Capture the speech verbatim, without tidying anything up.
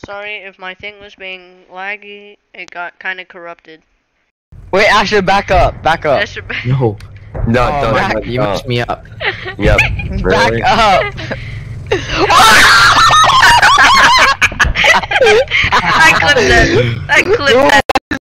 Sorry if my thing was being laggy. It got kind of corrupted. Wait, Asher, back up, back up. Asher, back. No. No, Oh, don't. back- don't, You don't. messed me up. Yep. Back Really? up. I clipped that. I clipped that.